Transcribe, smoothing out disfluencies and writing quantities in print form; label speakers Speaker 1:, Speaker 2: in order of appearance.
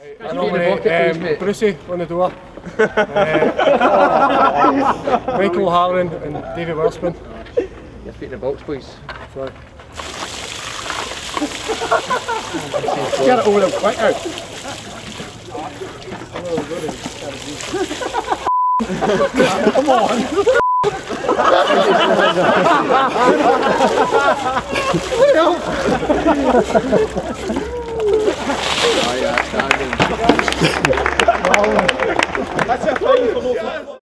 Speaker 1: I nominate Brucey on the door, Michael O'Halloran and David Wirsman.
Speaker 2: Your feet in the box, please.
Speaker 1: Sorry. Get it over them quick now. Come on.
Speaker 2: Oh yeah,
Speaker 1: That's a fine for no